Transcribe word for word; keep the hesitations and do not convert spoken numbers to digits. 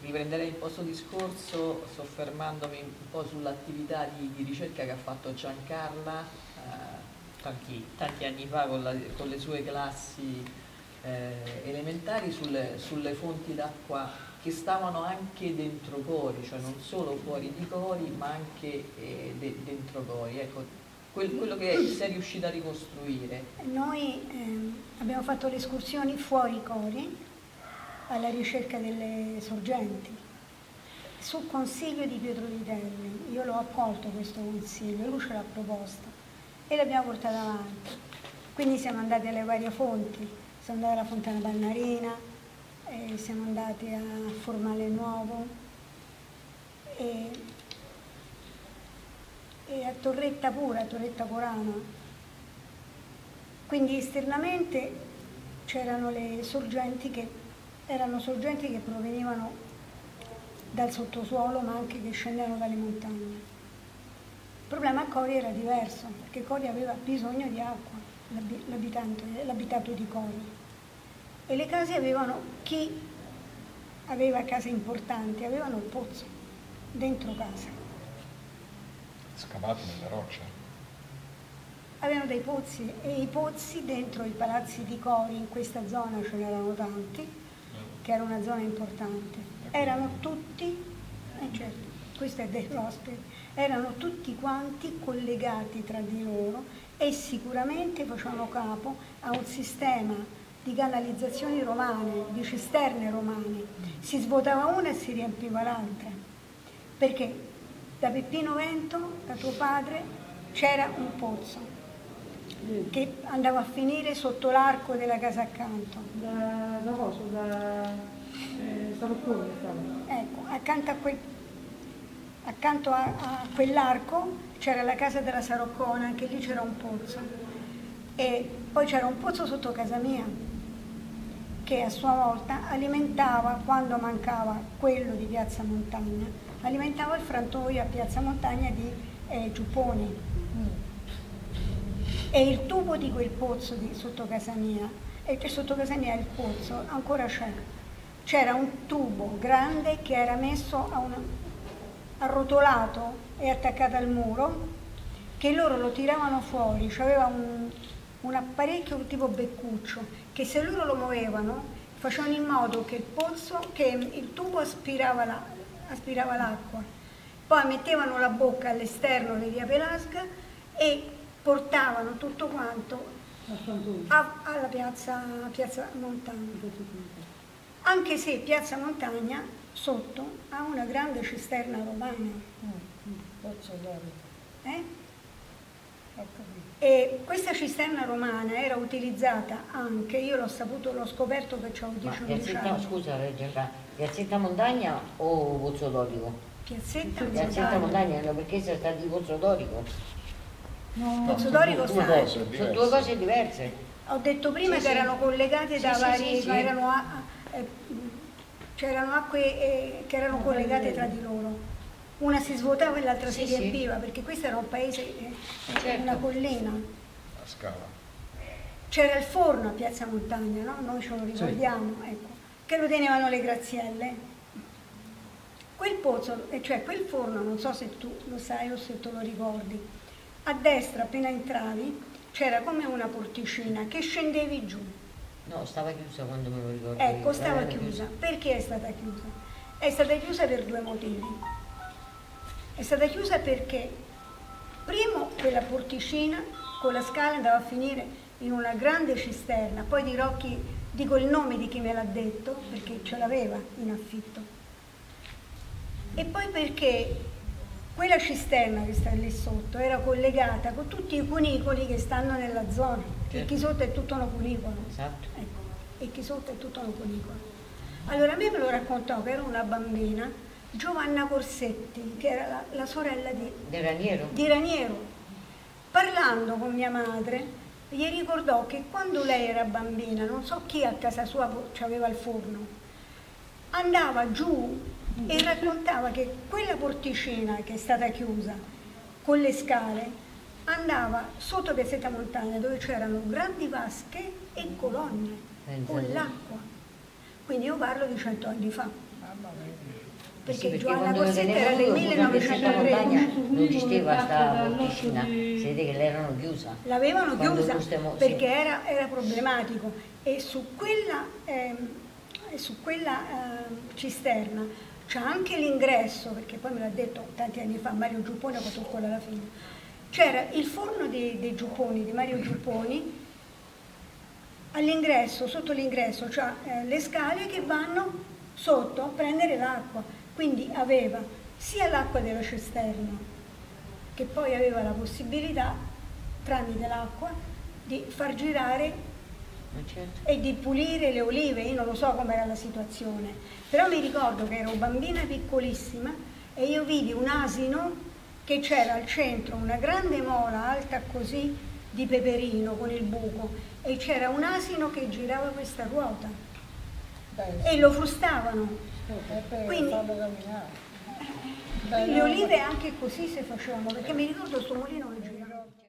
riprenderei il posto discorso soffermandomi un po' sull'attività di, di ricerca che ha fatto Giancarla eh, tanti, tanti anni fa con, la, con le sue classi eh, elementari sulle, sulle fonti d'acqua che stavano anche dentro Cori, cioè non solo fuori di Cori ma anche eh, de, dentro Cori. Ecco, quel, quello che sei riuscita a ricostruire. Noi eh, abbiamo fatto le escursioni fuori Cori alla ricerca delle sorgenti, sul consiglio di Pietro Di Terli. Io l'ho accolto questo consiglio, lui ce l'ha proposto e l'abbiamo portata avanti. Quindi siamo andati alle varie fonti, siamo andati alla Fontana Pannarina, eh, siamo andati a Formale Nuovo e, e a Torretta Pura, a Torretta Corana. Quindi esternamente c'erano le sorgenti che erano sorgenti che provenivano dal sottosuolo ma anche che scendevano dalle montagne. Il problema a Cori era diverso, perché Cori aveva bisogno di acqua, l'abitato di Cori. E le case avevano, chi aveva case importanti, avevano il pozzo dentro casa. Scavati nelle rocce? Avevano dei pozzi e i pozzi dentro i palazzi di Cori, in questa zona ce n'erano tanti, che era una zona importante, erano tutti, eh certo, questo è dell'ospite, erano tutti quanti collegati tra di loro e sicuramente facevano capo a un sistema di canalizzazioni romane, di cisterne romane. Si svuotava una e si riempiva l'altra, perché da Peppino Vento, da tuo padre, c'era un pozzo che andava a finire sotto l'arco della casa accanto. Da, da cosa? Da eh, Saroccone stava. Ecco, accanto a, quel, accanto a, a quell'arco c'era la casa della Saroccona, anche lì c'era un pozzo. E poi c'era un pozzo sotto casa mia, che a sua volta alimentava, quando mancava quello di Piazza Montagna, alimentava il frantoio a Piazza Montagna di eh, Giupponi. E il tubo di quel pozzo di, sotto casa mia, e sotto casa mia il pozzo ancora c'è. C'era un tubo grande che era messo a una, arrotolato e attaccato al muro, che loro lo tiravano fuori, c'aveva un, un apparecchio tipo beccuccio, che se loro lo muovevano facevano in modo che il pozzo, che il tubo aspirava, la, aspirava l'acqua. Poi mettevano la bocca all'esterno di via Pelasga e portavano tutto quanto a, alla piazza, piazza Montagna, anche se Piazza Montagna sotto ha una grande cisterna romana. Eh? E questa cisterna romana era utilizzata anche, io l'ho saputo, l'ho scoperto che c'ho dieci undici anni. Scusa, Piazzetta Montagna o Pozzo Dorico? Piazzetta, Piazzetta Montagna, no, perché sei stato di Pozzo Dorico? No, Pozzo Dorico sono due cose diverse. Sono due cose diverse. Ho detto prima sì, che sì. erano collegate sì, da sì, vari, sì, sì. erano, eh, c'erano acque eh, che erano collegate tra di loro. Una si svuotava e l'altra sì, si riempiva, sì. perché questo era un paese, eh, certo. una collina. La scala. C'era il forno a Piazza Montagna, no? Noi ce lo ricordiamo, sì. ecco, che lo tenevano le grazielle. Quel pozzo, cioè quel forno, non so se tu lo sai o se tu lo ricordi, a destra, appena entravi, c'era come una porticina che scendevi giù. No, stava chiusa quando me lo ricordo. Ecco, stava chiusa. Perché è stata chiusa? È stata chiusa per due motivi. È stata chiusa perché, primo, quella porticina con la scala andava a finire in una grande cisterna, poi dirò chi, dico il nome di chi me l'ha detto, perché ce l'aveva in affitto. E poi perché quella cisterna che sta lì sotto era collegata con tutti i cunicoli che stanno nella zona, certo. e chi sotto è tutto un cunicolo. Esatto. Ecco, e chi sotto è tutto un cunicolo. Allora a me me lo raccontò che era una bambina, Giovanna Corsetti, che era la, la sorella di, di Raniero. di Raniero. Parlando con mia madre, gli ricordò che quando lei era bambina, non so chi a casa sua aveva il forno, andava giù e raccontava che quella porticina che è stata chiusa con le scale andava sotto Piazzetta Montagna, dove c'erano grandi vasche e colonne con l'acqua. Quindi io parlo di cento anni fa. Sì, Perché perché Giovanna quando lo Corsetta era tenevo del io, pure a Piazzetta Montagna millenovecentotredici. non esisteva sta Dal porticina, nostro di- si vede che l'erano chiusa. L'avevano Quando chiusa tu stiamo- sì. perché era, era problematico e su quella, ehm, e su quella ehm, cisterna c'è anche l'ingresso, perché poi me l'ha detto tanti anni fa Mario Giupponi, ho fatto scuola alla fine, c'era il forno dei, dei Giupponi, di Mario Giupponi, all'ingresso, sotto l'ingresso c'ha eh, le scale che vanno sotto a prendere l'acqua, quindi aveva sia l'acqua della cisterna che poi aveva la possibilità tramite l'acqua di far girare Ma certo. e di pulire le olive. Io non lo so com'era la situazione, però mi ricordo che ero bambina piccolissima e io vidi un asino che c'era al centro, una grande mola alta così di peperino con il buco e c'era un asino che girava questa ruota e lo frustavano. Quindi le olive anche così si facevano, perché mi ricordo sto mulino che girava.